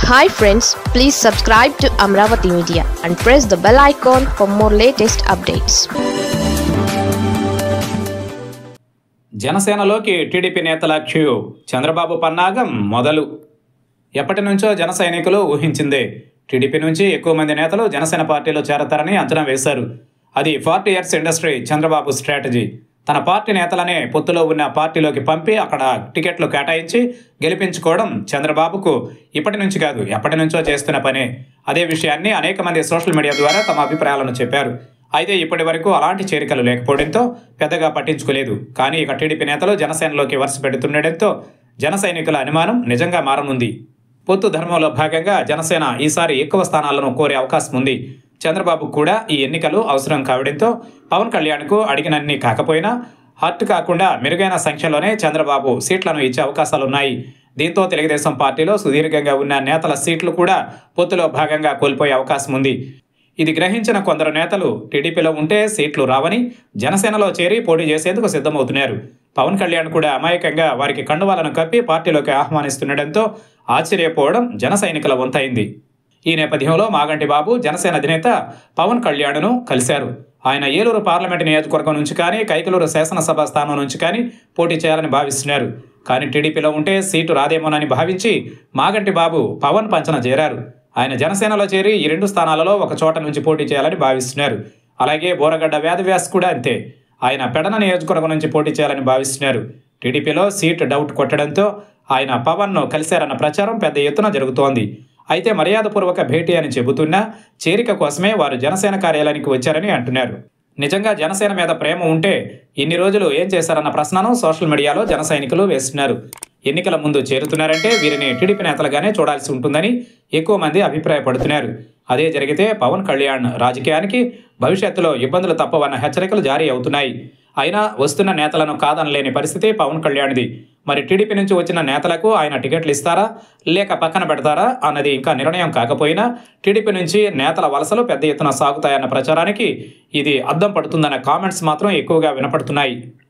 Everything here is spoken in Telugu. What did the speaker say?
Hi friends, please subscribe to Amravati Media and press the bell icon for more latest updates. జనసేనలోకి టీడీపీ నేతల క్యూ, చంద్రబాబు పన్నాగం మొదలు. ఎప్పటి నుంచో జన సైనికులు ఊహించిందే. టీడీపీ నుంచి ఎక్కువ మంది నేతలు జనసేన పార్టీలో చేరతారని అంచనా వేశారు. అది 40 years ఇండస్ట్రీ చంద్రబాబు స్ట్రాటజీ. తన పార్టీ నేతలనే పొత్తులో ఉన్న పార్టీలోకి పంపి అక్కడ టికెట్లు కేటాయించి గెలిపించుకోవడం చంద్రబాబుకు ఇప్పటి నుంచి కాదు, ఎప్పటి నుంచో చేస్తున్న పనే. అదే విషయాన్ని అనేక మంది సోషల్ మీడియా ద్వారా తమ అభిప్రాయాలను చెప్పారు. అయితే ఇప్పటి వరకు అలాంటి చేరికలు లేకపోవడంతో పెద్దగా పట్టించుకోలేదు. కానీ ఇక టీడీపీ నేతలు జనసేనలోకి వరుస పెడుతుండటంతో జన సైనికుల అనుమానం నిజంగా మారనుంది. పొత్తు ధర్మంలో భాగంగా జనసేన ఈసారి ఎక్కువ స్థానాలను కోరే అవకాశం ఉంది. చంద్రబాబు కూడా ఈ ఎన్నికలు అవసరం కావడంతో పవన్ కళ్యాణ్కు అడిగినన్ని కాకపోయినా హర్ట్ కాకుండా మెరుగైన సంఖ్యలోనే చంద్రబాబు సీట్లను ఇచ్చే అవకాశాలున్నాయి. దీంతో తెలుగుదేశం పార్టీలో సుదీర్ఘంగా ఉన్న నేతల సీట్లు కూడా పొత్తులో భాగంగా కోల్పోయే అవకాశం ఉంది. ఇది గ్రహించిన కొందరు నేతలు టీడీపీలో ఉంటే సీట్లు రావని జనసేనలో చేరి పోటీ చేసేందుకు సిద్ధమవుతున్నారు. పవన్ కళ్యాణ్ కూడా అమాయకంగా వారికి కండువాలను కప్పి పార్టీలోకి ఆహ్వానిస్తుండటంతో ఆశ్చర్యపోవడం జన సైనికుల వంతైంది. ఈ నేపథ్యంలో మాగంటి బాబు జనసేన అధినేత పవన్ కళ్యాణ్ను కలిశారు. ఆయన ఏలూరు పార్లమెంటు నియోజకవర్గం నుంచి కానీ కైకలూరు శాసనసభ స్థానం నుంచి కానీ పోటీ చేయాలని భావిస్తున్నారు. కానీ టీడీపీలో ఉంటే సీటు రాదేమోనని భావించి మాగంటి బాబు పవన్ పంచన చేరారు. ఆయన జనసేనలో చేరి ఈ 2 స్థానాలలో ఒక చోట నుంచి పోటీ చేయాలని భావిస్తున్నారు. అలాగే బోరగడ్డ వేదవ్యాస్ కూడా అంతే. ఆయన పెడన నియోజకవర్గం నుంచి పోటీ చేయాలని భావిస్తున్నారు. టీడీపీలో సీటు డౌట్ కొట్టడంతో ఆయన పవన్ను కలిశారన్న ప్రచారం పెద్ద ఎత్తున జరుగుతోంది. అయితే మర్యాదపూర్వక భేటీ అని చెబుతున్నా చేరిక కోసమే వారు జనసేన కార్యాలయానికి వచ్చారని అంటున్నారు. నిజంగా జనసేన మీద ప్రేమ ఉంటే ఇన్ని రోజులు ఏం చేశారన్న ప్రశ్నను సోషల్ మీడియాలో జన సైనికులు వేస్తున్నారు. ఎన్నికల ముందు చేరుతున్నారంటే వీరిని టీడీపీ నేతలుగానే చూడాల్సి ఉంటుందని ఎక్కువ మంది అభిప్రాయపడుతున్నారు. అదే జరిగితే పవన్ కళ్యాణ్ రాజకీయానికి భవిష్యత్తులో ఇబ్బందులు తప్పవన్న హెచ్చరికలు జారీ అవుతున్నాయి. అయినా వస్తున్న నేతలను కాదనలేని పరిస్థితి పవన్ కళ్యాణ్ది. మరి టీడీపీ నుంచి వచ్చిన నేతలకు ఆయన టికెట్లు ఇస్తారా లేక పక్కన పెడతారా అన్నది ఇంకా నిర్ణయం కాకపోయినా టీడీపీ నుంచి నేతల వలసలు పెద్ద ఎత్తున సాగుతాయన్న ప్రచారానికి ఇది అద్దం పడుతుందన్న కామెంట్స్ మాత్రం ఎక్కువగా వినపడుతున్నాయి.